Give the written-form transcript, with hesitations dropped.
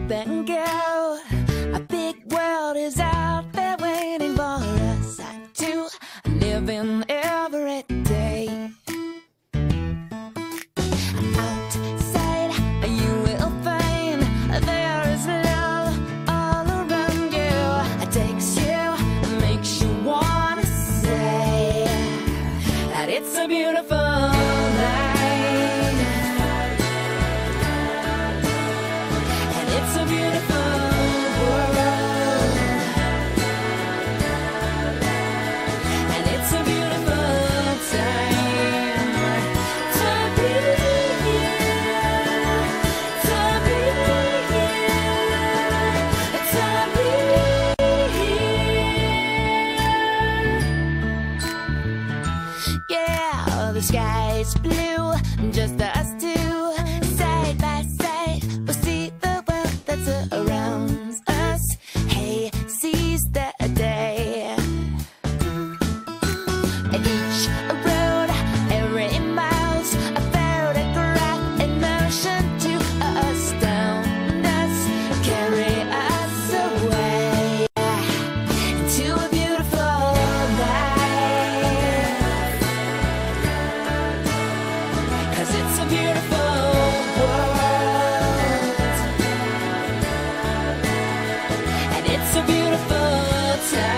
and go. A big world is out there waiting for us to live in every day. Outside you will find there is love all around you. It takes you, makes you wanna say that it's a beautiful night. And it's a beautiful world. And it's a beautiful time to be here, to be here, to be here. Yeah, the sky's blue, just us two, side by side. We'll see the world that surrounds us. Hey, seize the day. Each road, every mile's a photograph in motion to astound us, carry us away into a beautiful night. 'Cause it's a beautiful world, and it's a beautiful time.